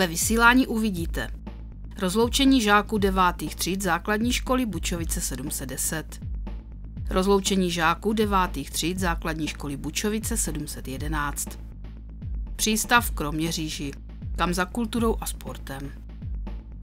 Ve vysílání uvidíte rozloučení žáků 9. tříd základní školy Bučovice 710, rozloučení žáků 9. tříd základní školy Bučovice 711, přístav v Kroměříži, kam za kulturou a sportem.